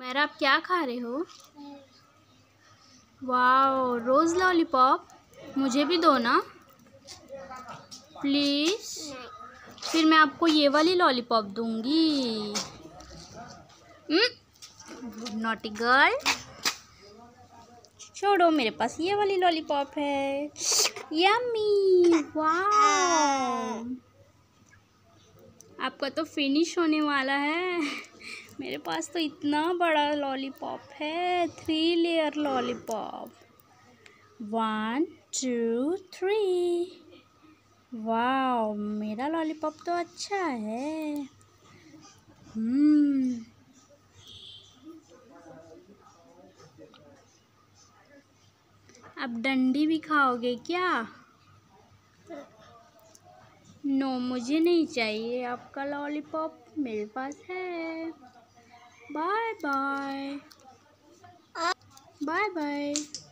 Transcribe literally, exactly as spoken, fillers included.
यार आप क्या खा रहे हो? Wow, rose lollipop. मुझे भी दो ना प्लीज़। फिर मैं आपको ये वाली लॉलीपॉप दूंगी। नॉटी गर्ल, छोड़ो, मेरे पास ये वाली लॉलीपॉप है। Yummy, wow. आपका तो फिनिश होने वाला है। मेरे पास तो इतना बड़ा लॉलीपॉप है, three layer lollipop. One two three. Wow, मेरा लॉलीपॉप तो अच्छा है। हम्म आप डंडी भी खाओगे क्या? नो, मुझे नहीं चाहिए आपका लॉलीपॉप, मेरे पास है। Bye bye bye bye.